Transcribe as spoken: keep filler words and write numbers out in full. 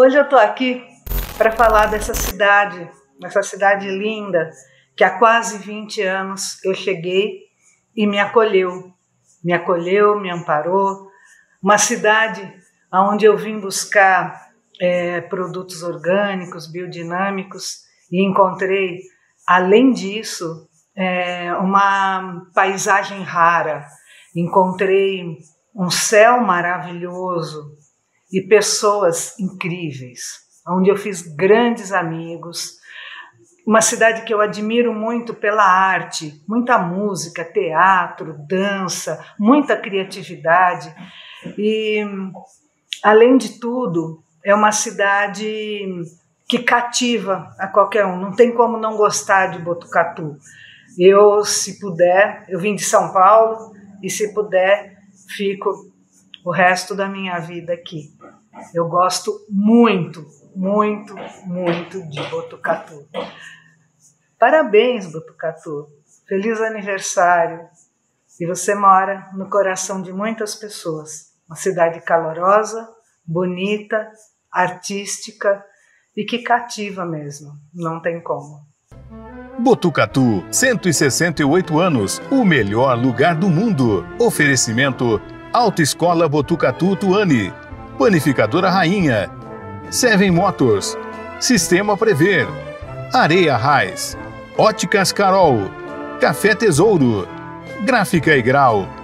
Hoje eu estou aqui para falar dessa cidade, dessa cidade linda, que há quase vinte anos eu cheguei e me acolheu. Me acolheu, me amparou. Uma cidade onde eu vim buscar é, produtos orgânicos, biodinâmicos, e encontrei, além disso, é, uma paisagem rara. Encontrei um céu maravilhoso e pessoas incríveis, onde eu fiz grandes amigos. Uma cidade que eu admiro muito pela arte, muita música, teatro, dança, muita criatividade. E, além de tudo, é uma cidade que cativa a qualquer um. Não tem como não gostar de Botucatu. Eu, se puder, eu vim de São Paulo e, se puder, fico o resto da minha vida aqui. Eu gosto muito, muito, muito de Botucatu. Parabéns, Botucatu. Feliz aniversário. E você mora no coração de muitas pessoas. Uma cidade calorosa, bonita, artística e que cativa mesmo. Não tem como. Botucatu, cento e sessenta e oito anos, o melhor lugar do mundo. Oferecimento Autoescola Botucatu Tuani, Panificadora Rainha, Seven Motors, Sistema Prever, Areia Raiz, Óticas Carol, Café Tesouro, Gráfica e Grau.